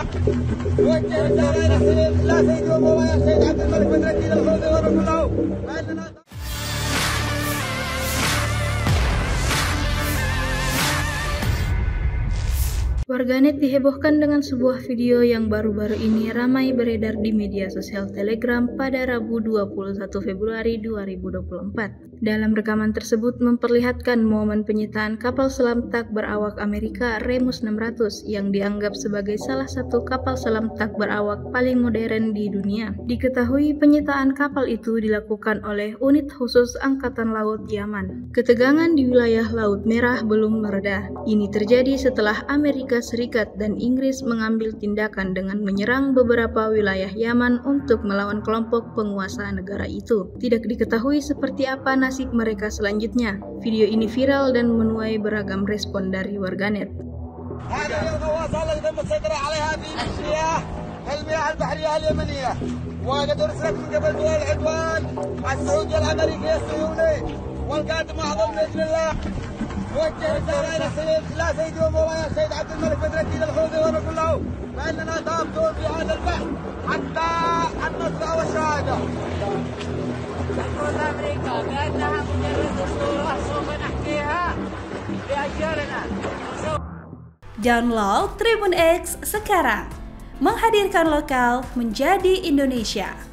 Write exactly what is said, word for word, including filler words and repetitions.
نوجه رسالة إلى سيد لا سيدي ومولاي السيد عبد الملك بن رشيد الحوثي ورحمه الله. Warganet dihebohkan dengan sebuah video yang baru-baru ini ramai beredar di media sosial Telegram pada Rabu dua puluh satu Februari dua ribu dua puluh empat. Dalam rekaman tersebut memperlihatkan momen penyitaan kapal selam tak berawak Amerika Remus enam ratus yang dianggap sebagai salah satu kapal selam tak berawak paling modern di dunia. Diketahui penyitaan kapal itu dilakukan oleh unit khusus Angkatan Laut Yaman. Ketegangan di wilayah Laut Merah belum mereda. Ini terjadi setelah Amerika Serikat dan Inggris mengambil tindakan dengan menyerang beberapa wilayah Yaman untuk melawan kelompok penguasa negara itu. Tidak diketahui seperti apa nasib mereka selanjutnya. Video ini viral dan menuai beragam respon dari warganet. نوجه رسالة إلى سيد لا سيدي ومولاي السيد عبد الملك بن رشيد الحوثي ورحمه الله فإننا ضابطون في هذا البحث حتى النصر والشهادة. تقول أمريكا بأنها مجرد صورة سوف نحكيها بأجيالنا. Download Tribun X sekarang, menghadirkan lokal menjadi Indonesia.